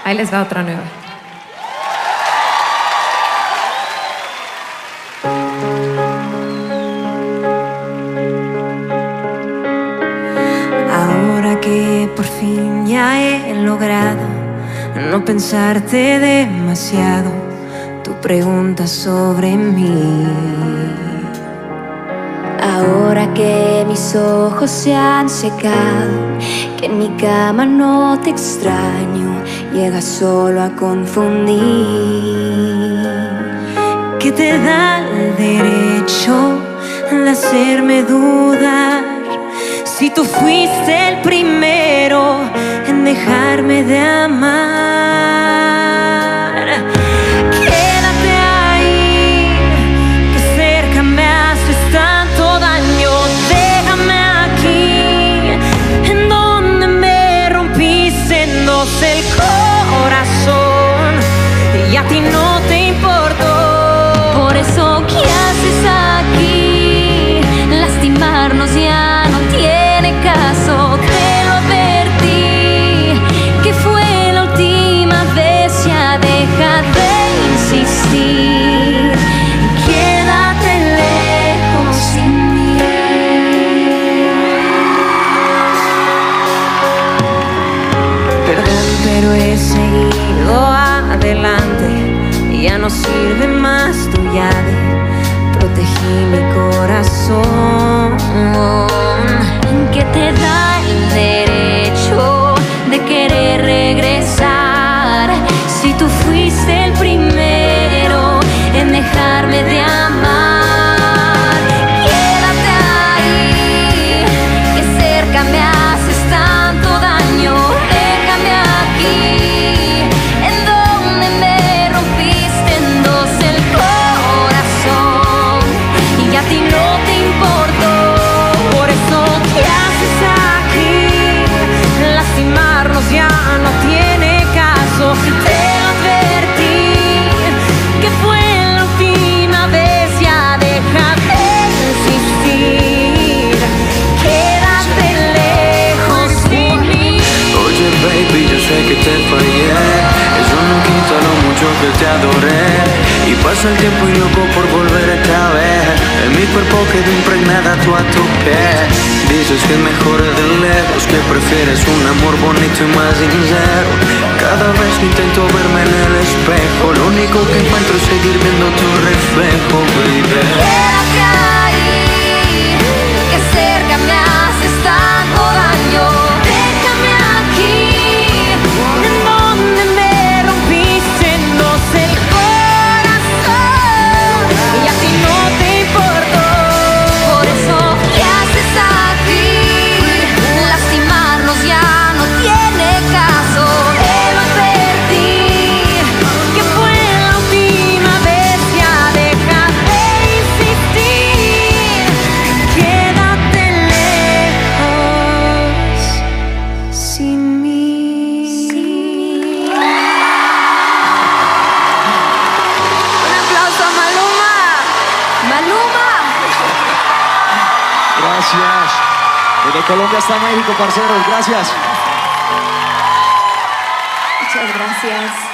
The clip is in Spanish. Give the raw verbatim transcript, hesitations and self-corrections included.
Ahí les va otra nueva. Ahora que por fin ya he logrado no pensarte demasiado, tu pregunta sobre mí. Ahora que mis ojos se han secado, que en mi cama no te extraño, llegas solo a confundir. ¿Qué te da el derecho de hacerme dudar? Si tú fuiste el primero en dejarme de amar. Quédate ahí, que cerca me haces tanto daño. Déjame aquí, en donde me rompiste en dos el corazón, y a ti no te importó. Por eso, ¿qué haces aquí? Lastimarnos ya no tiene caso, te lo advertí, que fue la última vez, ya deja de insistir. Quédate lejos sin mí. Perdón, pero he seguido adelante, ya no sirve más tu llave, protegí mi corazón. ¿Qué te da el derecho de querer regresar? Si tú fuiste el primero en dejarme de amar. Quédate ahí, que cerca me haces tanto daño. Déjame aquí, en donde me rompiste en dos el corazón, y a ti no te importó. Por eso, ¿qué haces aquí? Lastimarnos ya no tiene caso. Te lo advertí, que fue la última vez, ya deja de insistir. Quédate lejos de mí. Oye baby, yo sé que te fallé, eso no quita lo mucho que te adoré. Y pasa el tiempo y loco por volver esta vez, en mi cuerpo quedó impregnada tú a tu piel. Dices que mejor de lejos, que prefieres un amor bonito y más sincero. Cada vez que intento verme en el espejo, lo único que encuentro es seguir viendo tu reflejo, baby. Quédate ahí, que cerca me haces tanto daño. Déjame aquí, En donde me rompiste en dos el corazón, y a ti no te importó. por eso, ¿qué haces aquí? Lastimarnos ya no tiene caso, te lo advertí, Que fue la última vez, ya deja de insistir. Quédate lejos sin mí. Un aplauso a Maluma. Maluma. Gracias. Desde Colombia hasta México, parceros. Gracias. Muchas gracias.